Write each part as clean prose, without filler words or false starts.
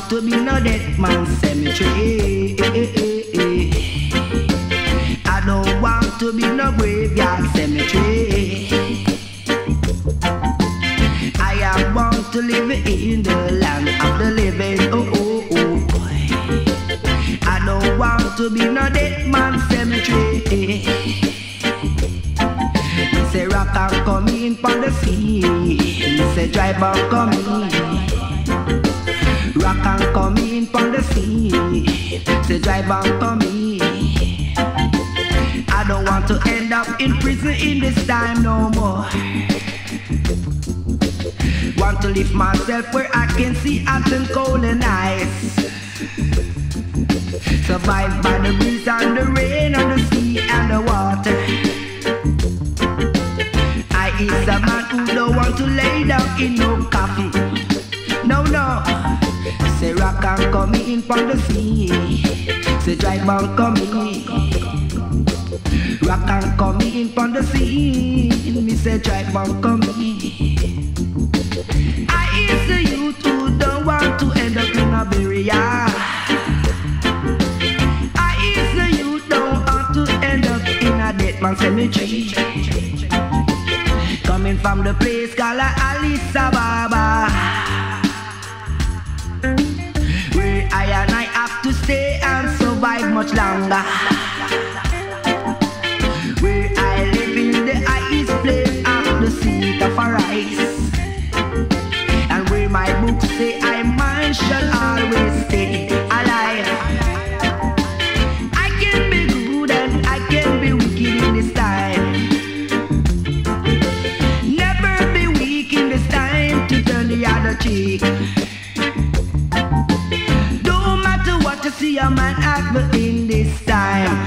want to be no dead man cemetery. I don't want to be no graveyard cemetery. I am born to live in the land of the living. Oh, oh, oh, boy. I don't want to be no dead man cemetery. Me say rock and come in from the sea. Me say drive and come in. Rock and come in from the sea. Say drive and come in. I don't want to end up in prison in this time no more. Want to live myself where I can see hot and cold and ice. Survive by the breeze and the rain and the sea and the water. I is a man who don't want to lay down in no coffin. No, no. Say rock and come in from the sea. Say drive and come in. Rock and come in from the sea. Me say drive and come in. I is the youth who don't want to end up in a burial. I is the youth don't want to end up in a dead man cemetery. Coming from the place called Addis Ababa, where I and I have to stay and survive much longer. Where I live in the highest place of the seat of arise. And where my books say I man shall always stay alive. I can be good and I can be wicked in this time. Never be weak in this time to turn the other cheek. Don't matter what you see a man act in this time.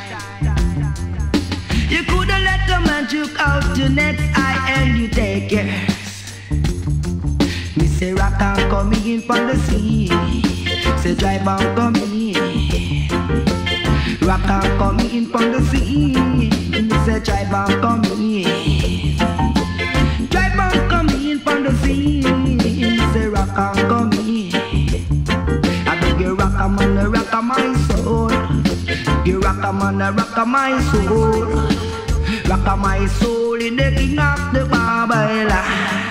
You coulda let a man juke out your next eye and you take yours. Me say rock and come in from the sea. Say drive and come in. Rock and come in from the sea. Me say drive and come in. Drive and come in from the sea. Me say rock and come in. I beg you rock a man, rock a my soul. You rock a man, rock a my soul. Rock a my soul in the king of the Babylon.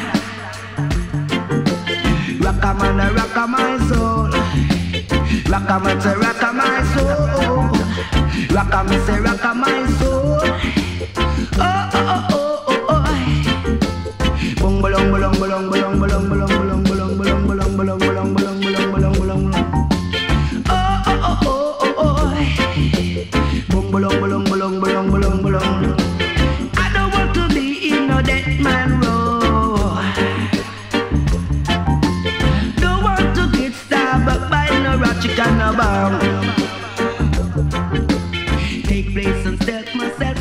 Rock a man, rock a my soul. Rock a man, say rock a my soul. Rock a me, say rock a my soul. Oh, oh, oh, oh, oh, oh. Bong, bolong, bolong, bolong, bolong, bolong, bolong, bolong, bolong, bolong, bolong, bolong, bolong, bolong, bolong, bolong, bolong. Oh, oh, oh, oh, oh, oh. Bong, bolong, bolong, bolong, bolong, bolong, bolong. I don't want to be in no dead man row. Don't want to get stabbed up by no ratchet and no bomb. Take place and stealth myself